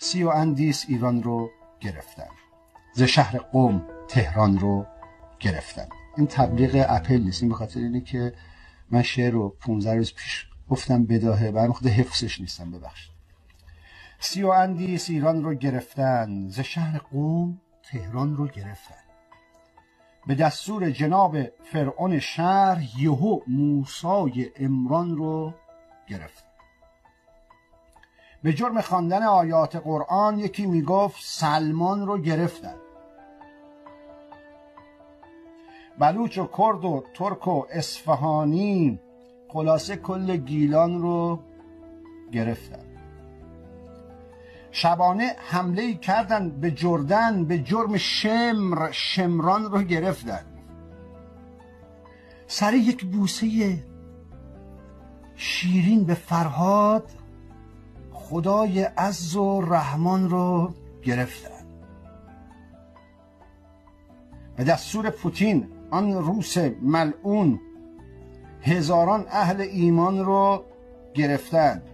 30 اندیس ایران رو گرفتن. ز شهر قم تهران رو گرفتن. این تبلیغ اپل نیست، این به خاطر اینه که من شعر رو 15 روز پیش گفتم بداهه، برام خود حفظش نیستم، ببخشید. 30 اندیس ایران رو گرفتن، ز شهر قم تهران رو گرفتن. به دستور جناب فرعون شهر، یهو موسی عمران رو گرفتن. به جرم خواندن آیات قرآن یکی میگفت سلمان رو گرفتن. بلوچ و کرد و ترک و اصفهانی خلاصه کل گیلان رو گرفتن. شبانه حمله کردن به جردن، به جرم شمران رو گرفتن. سر یک بوسه شیرین به فرهاد، خدای عز و رحمان رو گرفتن. به دستور پوتین آن روس ملعون، هزاران اهل ایمان رو گرفتن.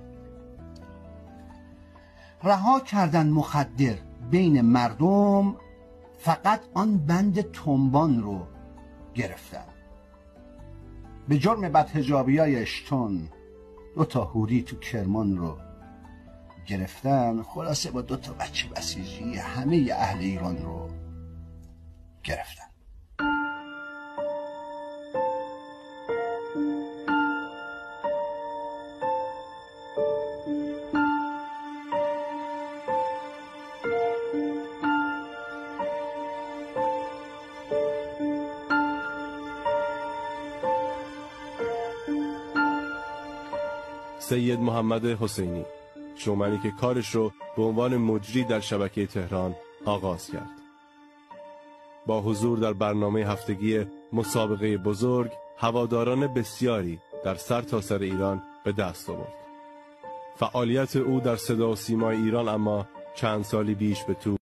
رها کردن مخدر بین مردم، فقط آن بند تنبان رو گرفتن. به جرم بدحجابیای اشتون 2 حوری تو کرمان رو گرفتن. خلاصه با 2 بچه بسیجی همه اهل ایران رو گرفتن. سید محمد حسینی، شومنی که کارش رو به عنوان مجری در شبکه تهران آغاز کرد. با حضور در برنامه هفتگی مسابقه بزرگ، هواداران بسیاری در سرتاسر ایران به دست آورد. فعالیت او در صدا و سیمای ایران اما چند سالی بیش به طول